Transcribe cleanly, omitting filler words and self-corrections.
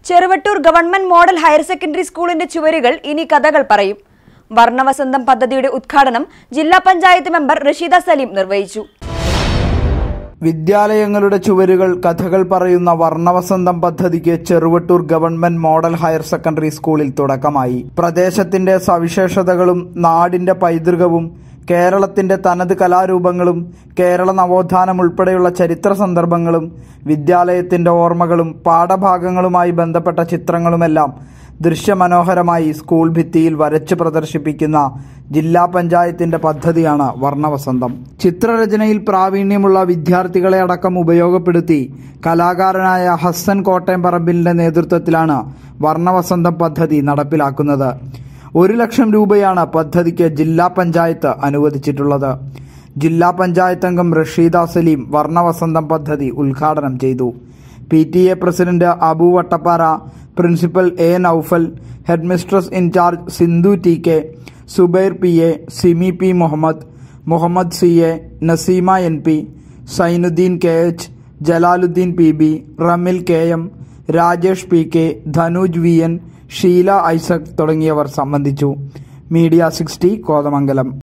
Cheruvattoor government model higher secondary സ്കൂളിന്റെ ചുവരുകൾ ഇനി കഥകൾ പറയും. വർണ്ണവസന്തം പദ്ധതിയുടെ ഉദ്ഘാടനം ജില്ലാ പഞ്ചായത്ത് മെമ്പർ റഷീദ സലീം നിർവഹിച്ചു. വിദ്യാലയങ്ങളുടെ ചുവരുകൾ കഥകൾ പറയുന്ന വർണ്ണവസന്തം പദ്ധതിക്ക് Cheruvattoor government model higher secondary സ്കൂളിൽ തുടക്കമായി. പ്രദേശത്തിന്റെ സവിശേഷതകളും നാടിന്റെ പൈതൃകവും കേരളത്തിന്റെ തനത് കലാരൂപങ്ങളും കേരള നവോത്ഥാനം ഉൾപ്പെടെയുള്ള ചരിത്ര സന്ദർഭങ്ങളും വിദ്യാലയത്തിന്റെ ഓർമ്മകളും പാഠഭാഗങ്ങളുമായി ബന്ധപ്പെട്ട ചിത്രങ്ങളുമെല്ലാം ദൃശ്യമനോഹരമായി സ്കൂൾ ഭിത്തിയിൽ വരച്ചു പ്രദർശിപ്പിക്കുന്ന ജില്ലാ പഞ്ചായത്തിന്റെ പദ്ധതിയാണ് വർണ്ണവസന്തം. ചിത്രരചനയിൽ പ്രാവീണ്യമുള്ള വിദ്യാർത്ഥികളെ അടക്കം ഉപയോഗപ്പെടുത്തി കലാകാരനായ ഹസ്സൻ കോട്ടയംപറമ്പിലിന്റെ നേതൃത്വത്തിലാണ് വർണ്ണവസന്തം പദ്ധതി നടപ്പിലാക്കുന്നത്. 1 ലക്ഷം രൂപയാണ് പദ്ധതിക്ക് ജില്ലാ പഞ്ചായത്ത് അനുവദിച്ചിട്ടുള്ളത്. ജില്ലാ പഞ്ചായത്ത് അംഗം റഷീദ സലീം വർണ്ണവസന്തം പദ്ധതി ഉദ്ഘാടനം ചെയ്തു. PTA president Abu Vattappara, principal A. Naufal, head mistress incharge Sindhu TK, Zubair PA, Simi P. Muhammad CA, Naseema NP, Sainuddin KH, Jalaluddin PB, Ramil KM, Rajesh PK, Dhanuj VN, Sheela Isaac തുടങ്ങിയവർ സംബന്ധിച്ചു. മീഡിയ 60 കോതമംഗലം.